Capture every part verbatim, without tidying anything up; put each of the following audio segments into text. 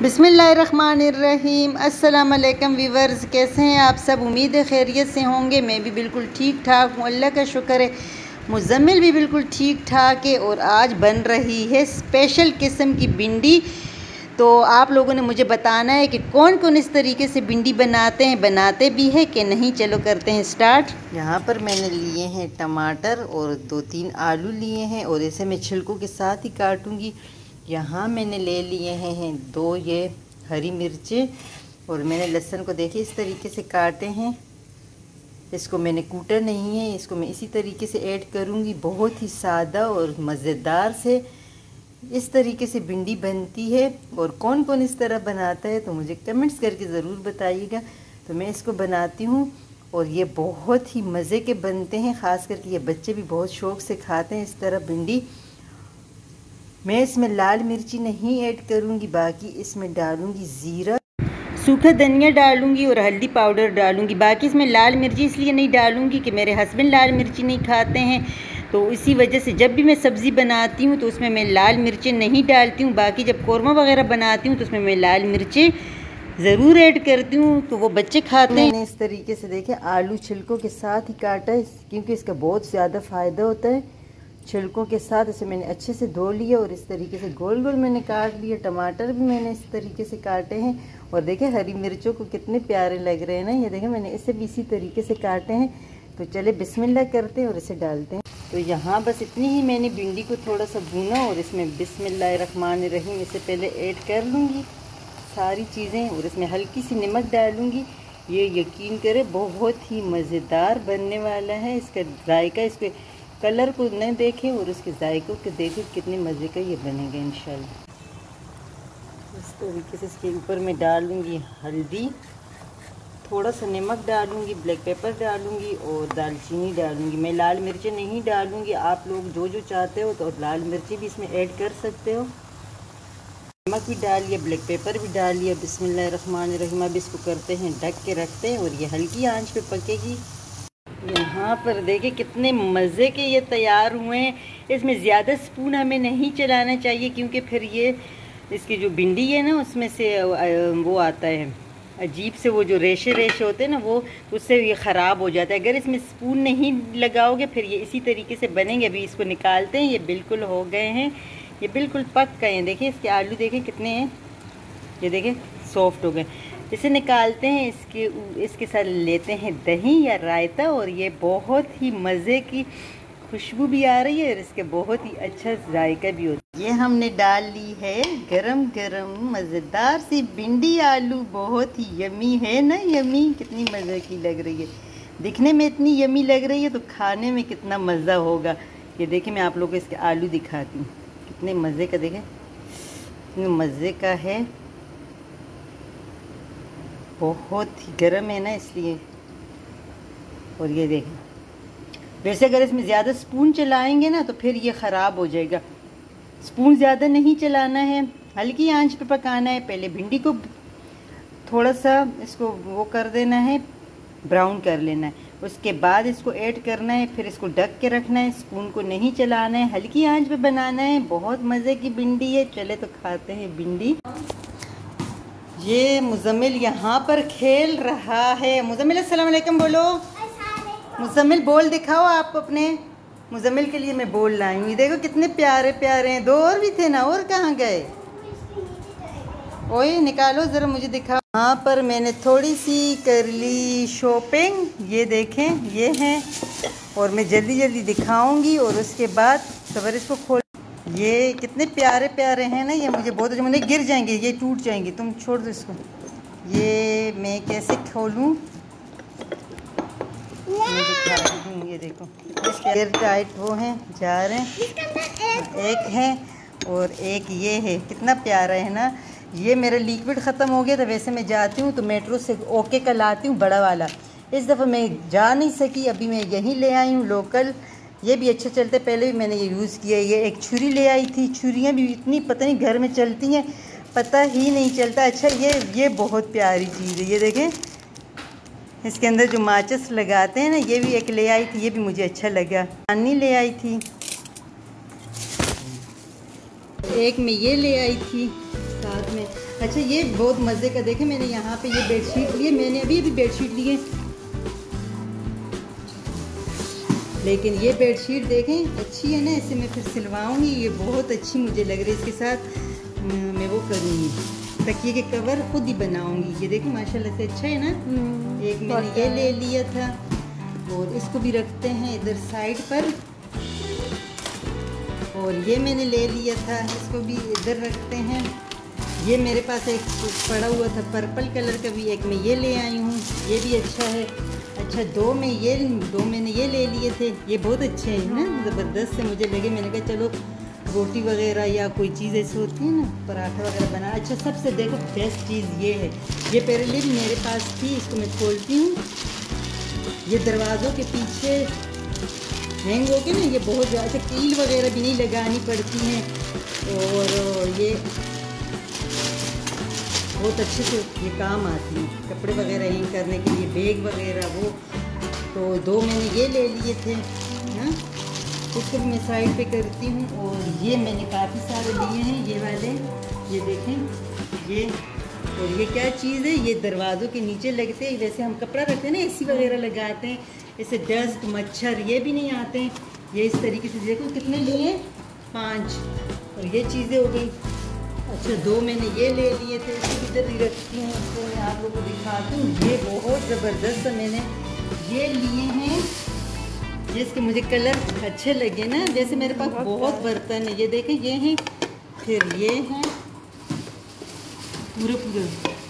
बिस्मिल्लाहिर्रहमानिर्रहीम। अस्सलाम वालेकुम वीवर्स, कैसे हैं आप सब? उम्मीद है खैरियत से होंगे। मैं भी बिल्कुल ठीक ठाक हूँ, अल्लाह का शुक्र है। मुज़म्मिल भी बिल्कुल ठीक ठाक है। और आज बन रही है स्पेशल किस्म की भिंडी। तो आप लोगों ने मुझे बताना है कि कौन कौन इस तरीके से भिंडी बनाते हैं, बनाते भी है कि नहीं। चलो करते हैं स्टार्ट। यहाँ पर मैंने लिए हैं टमाटर और दो तीन आलू लिए हैं और इसे मैं छिलकों के साथ ही काटूँगी। यहाँ मैंने ले लिए हैं, हैं दो ये हरी मिर्चें और मैंने लहसुन को देखिए इस तरीके से काटे हैं। इसको मैंने कूटा नहीं है, इसको मैं इसी तरीके से ऐड करूँगी। बहुत ही सादा और मज़ेदार से इस तरीके से भिंडी बनती है। और कौन कौन इस तरह बनाता है तो मुझे कमेंट्स करके ज़रूर बताइएगा। तो मैं इसको बनाती हूँ और ये बहुत ही मज़े के बनते हैं। ख़ास करके ये बच्चे भी बहुत शौक़ से खाते हैं इस तरह भिंडी। मैं इसमें लाल मिर्ची नहीं ऐड करूँगी, बाकी इसमें डालूँगी ज़ीरा, सूखा धनिया डालूँगी और हल्दी पाउडर डालूँगी। बाकी इसमें लाल मिर्ची इसलिए नहीं डालूँगी कि मेरे हस्बैंड लाल मिर्ची नहीं खाते हैं, तो इसी वजह से जब भी मैं सब्ज़ी बनाती हूँ तो उसमें मैं लाल मिर्चें नहीं डालती हूँ। बाकी जब कौरमा वगैरह बनाती हूँ तो उसमें मैं लाल मिर्चें ज़रूर ऐड करती हूँ, तो वो बच्चे खाते हैं। मैंने इस तरीके से देखे आलू छिलकों के साथ ही काटा है, क्योंकि इसका बहुत ज़्यादा फ़ायदा होता है। छिलकों के साथ इसे मैंने अच्छे से धो लिया और इस तरीके से गोल गोल मैंने काट लिया। टमाटर भी मैंने इस तरीके से काटे हैं और देखें हरी मिर्चों को कितने प्यारे लग रहे हैं ना। ये देखें मैंने इसे भी इसी तरीके से काटे हैं। तो चले बिस्मिल्लाह करते हैं और इसे डालते हैं। तो यहाँ बस इतनी ही मैंने भिंडी को थोड़ा सा भूना और इसमें बिस्मिल्लाहिर्रहमानिर्रहीम इसे पहले ऐड कर लूँगी सारी चीज़ें और इसमें हल्की सी नमक डालूँगी। ये यकीन करें बहुत ही मज़ेदार बनने वाला है। इसका जायका, इसके कलर को न देखें और उसके जायकों को देखें कितने मज़े का ये बनेगा इंशाल्लाह। इस तरीके से इसके ऊपर मैं डालूँगी हल्दी, थोड़ा सा नमक डालूँगी, ब्लैक पेपर डालूँगी और दालचीनी डालूँगी। मैं लाल मिर्चें नहीं डालूँगी, आप लोग जो जो चाहते हो तो लाल मिर्ची भी इसमें ऐड कर सकते हो। नमक भी डाल लिया, ब्लैक पेपर भी डाल लिया। बिस्मिल्लाहिर्रहमानिर्रहीम। अब इसको करते हैं ढक के रखते हैं और ये हल्की आंच पे पकेगी। यहाँ पर देखिए कितने मज़े के ये तैयार हुए हैं। इसमें ज़्यादा स्पून हमें नहीं चलाना चाहिए, क्योंकि फिर ये इसकी जो भिंडी है ना उसमें से वो आता है अजीब से, वो जो रेशे रेशे होते हैं ना वो, उससे ये ख़राब हो जाता है। अगर इसमें स्पून नहीं लगाओगे फिर ये इसी तरीके से बनेंगे। अभी इसको निकालते हैं, ये बिल्कुल हो गए हैं, ये बिल्कुल पक गए हैं। देखिए इसके आलू देखें कितने हैं, ये देखें सॉफ्ट हो गए। इसे निकालते हैं, इसके इसके साथ लेते हैं दही या रायता और ये बहुत ही मज़े की खुशबू भी आ रही है और इसके बहुत ही अच्छा जायका भी होता है। ये हमने डाल ली है गरम गरम मज़ेदार सी भिंडी आलू। बहुत ही यमी है ना, यमी, कितनी मज़े की लग रही है। दिखने में इतनी यमी लग रही है तो खाने में कितना मज़ा होगा। ये देखिए मैं आप लोगों को इसके आलू दिखाती हूँ, कितने मज़े का, देखें कितने मज़े का है। बहुत ही गर्म है ना इसलिए। और ये देखें, वैसे अगर इसमें ज़्यादा स्पून चलाएंगे ना तो फिर ये ख़राब हो जाएगा। स्पून ज़्यादा नहीं चलाना है, हल्की आंच पे पकाना है। पहले भिंडी को थोड़ा सा इसको वो कर देना है, ब्राउन कर लेना है, उसके बाद इसको ऐड करना है, फिर इसको ढक के रखना है। स्पून को नहीं चलाना है, हल्की आंच पे बनाना है। बहुत मज़े की भिंडी है। चले तो खाते हैं भिंडी। ये मुज़म्मिल यहाँ पर खेल रहा है। मुज़म्मिल अस्सलाम वालेकुम बोलो। मुज़म्मिल बोल दिखाओ आप अपने। मुज़म्मिल के लिए मैं बोल लाई हूँ। देखो कितने प्यारे प्यारे हैं। दो और भी थे ना, और कहाँ गए? ओए निकालो ज़रा मुझे दिखाओ। यहाँ पर मैंने थोड़ी सी कर ली शॉपिंग, ये देखें ये हैं, और मैं जल्दी जल्दी दिखाऊंगी और उसके बाद सबर इसको खोल। ये कितने प्यारे प्यारे हैं ना, ये मुझे बहुत अच्छे। मुझे गिर जाएंगे, ये टूट जाएंगे, तुम छोड़ दो इसको। ये मैं कैसे खोलूँ, ये देखो एयर टाइट वो हैं, जा रहे हैं। एक है और एक ये है, कितना प्यारा है ना। ये मेरा लिक्विड ख़त्म हो गया था। वैसे मैं जाती हूँ तो मेट्रो से ओके का लाती हूँ बड़ा वाला। इस दफ़ा मैं जा नहीं सकी, अभी मैं यहीं ले आई हूँ लोकल। ये भी अच्छा चलता है, पहले भी मैंने ये यूज़ किया। ये एक छुरी ले आई थी, छुरियाँ भी इतनी पता नहीं घर में चलती हैं, पता ही नहीं चलता। अच्छा ये ये बहुत प्यारी चीज़ है। ये देखें इसके अंदर जो माचिस लगाते हैं ना, ये भी एक ले आई थी, ये भी मुझे अच्छा लगा। पानी ले आई थी, एक में ये ले आई थी। साथ में। अच्छा ये बहुत मज़े का, देखें मैंने यहाँ पे ये बेडशीट लिए, मैंने अभी अभी बेडशीट लिए, लेकिन ये बेडशीट देखें अच्छी है ना, इसे मैं फिर सिलवाऊँगी, ये बहुत अच्छी मुझे लग रही है। इसके साथ मैं वो करूँगी, तकिए के कवर खुद ही बनाऊँगी। ये देखें माशाल्लाह से अच्छा है ना। एक मैंने ये ले लिया था और इसको भी रखते हैं इधर साइड पर, और ये मैंने ले लिया था, इसको भी इधर रखते हैं। ये मेरे पास एक पड़ा हुआ था पर्पल कलर का भी, एक मैं ये ले आई हूँ, ये भी अच्छा है। अच्छा दो में ये दो मैंने ये ले लिए थे, ये बहुत अच्छे हैं ना, ज़बरदस्त से मुझे लगे। मैंने कहा चलो रोटी वगैरह या कोई चीज़ ऐसी होती है ना, पराठा वगैरह बना। अच्छा सबसे देखो बेस्ट चीज़ ये है, ये पहले भी मेरे पास थी, इसको मैं खोलती हूँ, ये दरवाज़ों के पीछे हैंग हो के ना, ये बहुत ज़्यादा कील वगैरह भी नहीं लगानी पड़ती हैं, और ये बहुत अच्छे से ये काम आती है कपड़े वगैरह हैंग करने के लिए, बैग वगैरह वो। तो दो मैंने ये ले लिए थे ना, उसको भी मैं साइड पे करती हूँ। और ये मैंने काफ़ी सारे लिए हैं, ये वाले, ये देखें ये, और ये क्या चीज़ है, ये दरवाज़ों के नीचे लगते हैं, जैसे हम कपड़ा रखते हैं ना, एसी वगैरह लगाते हैं, इससे डस्ट मच्छर ये भी नहीं आते हैं। ये इस तरीके से देखो कितने लिए, पाँच, और ये चीज़ें हो गई। अच्छा दो मैंने ये ले लिए थे, इसको इधर ही रखती हूँ, इसको मैं आप लोगों को दिखाती हूँ। ये बहुत ज़बरदस्त मैंने ये लिए हैं, ये इसके मुझे कलर अच्छे लगे ना, जैसे मेरे पास बहुत बर्तन है, ये देखें ये हैं, फिर ये हैं, पूरा पूरा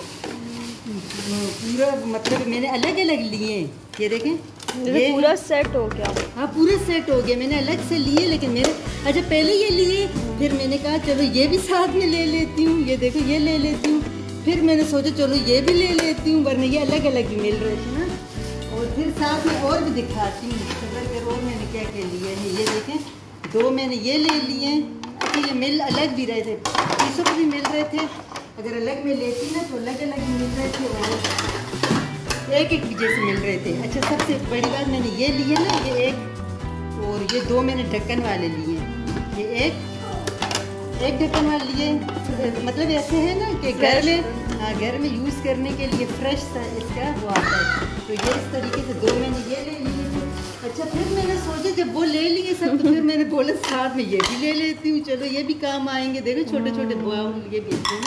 पूरा मतलब मैंने अलग अलग लिए, ये देखें ये पूरा सेट हो गया। हाँ पूरा सेट हो गया, मैंने अलग से लिए, लेकिन मेरे अच्छा पहले ये लिए, फिर मैंने कहा चलो ये भी साथ में ले लेती हूँ, ये देखो ये ले लेती हूँ, फिर मैंने सोचा चलो ये भी ले लेती हूँ, वरना ये अलग अलग भी मिल रहे थे ना। और फिर साथ में और भी दिखाती हूँ, खबर कर और मैंने क्या क्या लिए हैं। ये देखें दो मैंने ये ले लिए, अच्छा ये मिल अलग भी रहे थे, पीसों को भी मिल रहे थे, अगर अलग में लेती ना तो अलग अलग भी मिल रहे थे, और एक एक जैसे मिल रहे थे। अच्छा सबसे बड़ी बात मैंने ये लिए ना, ये एक, और ये दो मैंने ढक्कन वाले लिए, ये एक एक ढक्कन वाले लिए, मतलब ऐसे है ना कि घर में, हाँ घर में यूज़ करने के लिए फ्रेश सा इसका वो आता है। तो ये इस तरीके से दो मैंने ये ले लिए थे। अच्छा फिर मैंने सोचा जब वो ले लिए सब, तो फिर मैंने बोला साथ में ये भी ले लेती हूँ, चलो ये भी काम आएंगे, देखो छोटे छोटे बाउल ये भी है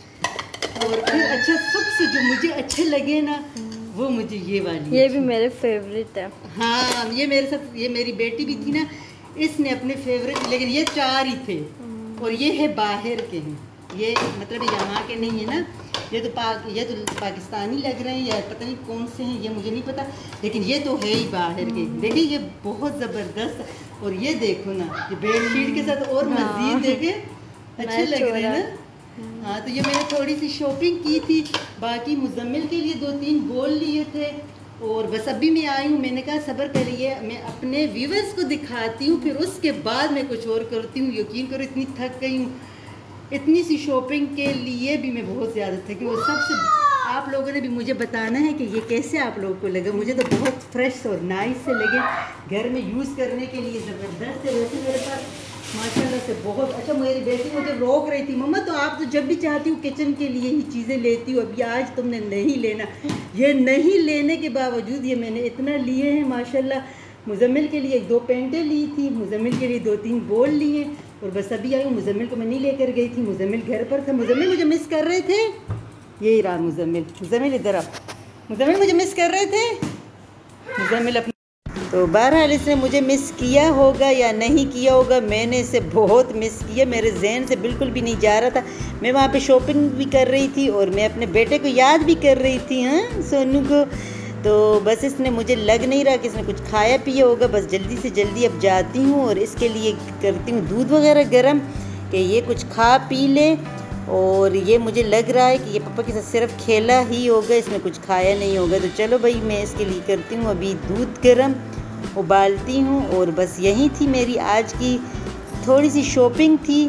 ना। और फिर अच्छा सबसे जो मुझे अच्छे लगे ना, वो मुझे ये वाली, ये भी मेरे फेवरेट है। हाँ ये मेरे साथ, ये मेरी बेटी भी थी ना, इसने अपने फेवरेट, लेकिन ये चार ही थे, और ये है बाहर के हैं, ये मतलब यहाँ के नहीं है ना, ये तो पाक ये तो पाकिस्तानी लग रहे हैं या पता नहीं कौन से हैं, ये मुझे नहीं पता, लेकिन ये तो है ही बाहर के। देखिए ये बहुत ज़बरदस्त, और ये देखो ना ये बेडशीट के साथ और मज़ीद देखे अच्छे लग रहे हैं ना। हाँ तो ये मैंने थोड़ी सी शॉपिंग की थी, बाकी मुजम्मिल के लिए दो तीन गोल लिए थे, और बस अभी मैं आई हूँ, मैंने कहा सब्र करिए, मैं अपने व्यूवर्स को दिखाती हूँ, फिर उसके बाद मैं कुछ और करती हूँ। यकीन करो इतनी थक गई हूँ, इतनी सी शॉपिंग के लिए भी मैं बहुत ज़्यादा थकी हूँ। सबसे आप लोगों ने भी मुझे बताना है कि ये कैसे आप लोगों को लगा। मुझे तो बहुत फ्रेश और नाइस से लगे, घर में यूज़ करने के लिए ज़बरदस्त है। वैसे मेरे पास माशाल्लाह से बहुत अच्छा, मेरी बेटी मुझे रोक रही थी, मम्मा तो आप तो जब भी चाहती हूँ किचन के लिए ही चीज़ें लेती हूँ, अभी आज तुमने नहीं लेना। ये नहीं लेने के बावजूद ये मैंने इतना लिए हैं माशाल्लाह। मुजम्मिल के लिए दो पेंटें ली थी, मुजम्मिल के लिए दो तीन बोल लिए, और बस अभी आई हूँ। मुजम्मिल को मैं नहीं लेकर गई थी, मुजम्मिल घर पर था। मुजम्मिल मुझे मिस कर रहे थे, यही रहा मुजम्मिल, मुजम्मिल इधर आ, मुजम्मिल मुझे मिस कर रहे थे, मुजम्मिल अपने। तो बहरहाल इसने मुझे मिस किया होगा या नहीं किया होगा, मैंने इसे बहुत मिस किया, मेरे जहन से बिल्कुल भी नहीं जा रहा था। मैं वहाँ पे शॉपिंग भी कर रही थी और मैं अपने बेटे को याद भी कर रही थी, हाँ सोनू को। तो बस इसने मुझे लग नहीं रहा कि इसने कुछ खाया पिया होगा। बस जल्दी से जल्दी अब जाती हूँ और इसके लिए करती हूँ दूध वगैरह गर्म कि ये कुछ खा पी ले। और ये मुझे लग रहा है कि ये पापा के साथ सिर्फ खेला ही होगा, इसने कुछ खाया नहीं होगा। तो चलो भाई मैं इसके लिए करती हूँ अभी दूध गर्म, उबालती हूँ। और बस यही थी मेरी आज की थोड़ी सी शॉपिंग थी,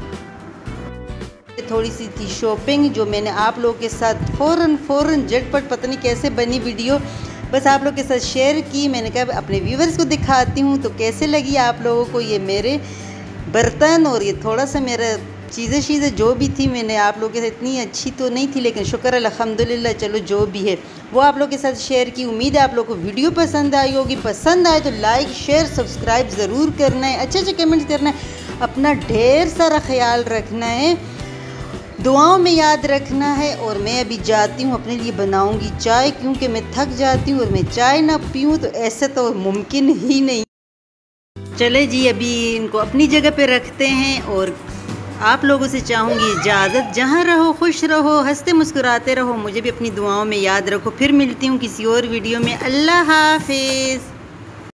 थोड़ी सी थी शॉपिंग जो मैंने आप लोगों के साथ फ़ौरन फ़ौरन झटपट पता नहीं कैसे बनी वीडियो बस आप लोगों के साथ शेयर की। मैंने कहा अपने व्यूवर्स को दिखाती हूँ तो कैसे लगी आप लोगों को ये मेरे बर्तन और ये थोड़ा सा मेरा चीज़ें चीज़ें जो भी थी मैंने आप लोगों के साथ, इतनी अच्छी तो नहीं थी लेकिन शुक्र अल्हम्दुलिल्लाह, चलो जो भी है वो आप लोगों के साथ शेयर की। उम्मीद है आप लोगों को वीडियो पसंद आई होगी। पसंद आए तो लाइक शेयर सब्सक्राइब ज़रूर करना है, अच्छे अच्छे कमेंट्स करना है, अपना ढेर सारा ख्याल रखना है, दुआओं में याद रखना है। और मैं अभी जाती हूँ, अपने लिए बनाऊँगी चाय, क्योंकि मैं थक जाती हूँ और मैं चाय ना पीऊँ तो ऐसे तो मुमकिन ही नहीं। चले जी, अभी इनको अपनी जगह पे रखते हैं और आप लोगों से चाहूँगी इजाज़त। जहाँ रहो खुश रहो, हंसते मुस्कुराते रहो, मुझे भी अपनी दुआओं में याद रखो। फिर मिलती हूँ किसी और वीडियो में। अल्लाह हाफिज़।